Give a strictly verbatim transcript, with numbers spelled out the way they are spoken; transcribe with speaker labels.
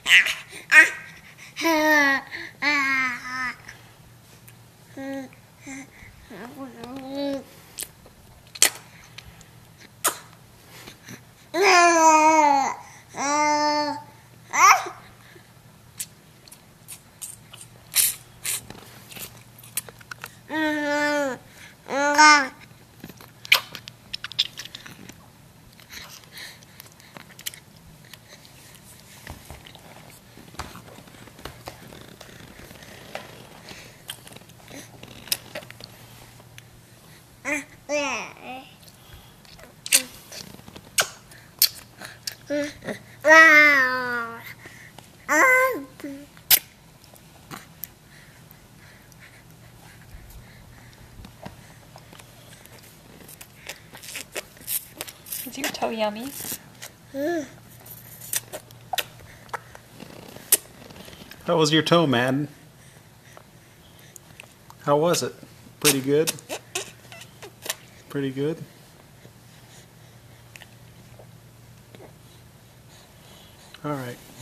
Speaker 1: Is your toe yummy?
Speaker 2: How was your toe, Madden? How was it? Pretty good? Pretty good? All right.